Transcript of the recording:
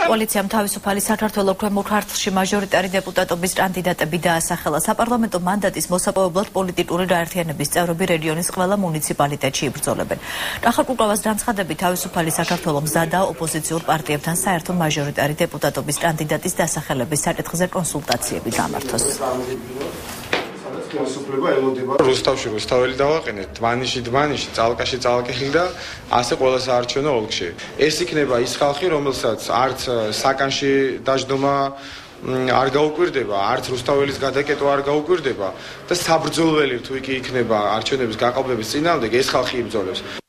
კოალიციამ თავისუფალი საქართველოს ქვემო ქართლში მაჟორიტარი დეპუტატობის კანდიდატები დაასახელა. საპარლამენტო მანდატის მოსაპოვებლად პოლიტიკური გაერთიანების წევრები რეგიონის ყველა მუნიციპალიტეტში იბრძოლებენ. კახალ-კუკავას განცხადებით თავისუფალი საქართველოს მზადაა ოპოზიციურ პარტიებთან საერთო მაჟორიტარი დეპუტატობის კანდიდატის დასახელების საკითხზე კონსულტაციები გამართოს. Supleва ელოდება რუსთავში რუსთაველი დავაყენეთ, დმანიში, წალკაში წალკელი და ასე ყველა საარჩევნო ოლქში. ეს იქნება ის ხალხი, რომელსაც არც საკანში დაждდომა არ გაუკვირდება, არც რუსთაველის გადაკეტვა არ გაუკვირდება და საბრძოლველი თუ იქნება არჩევნების გაყალბების წინააღმდეგ ეს ხალხი იბრძოლებს.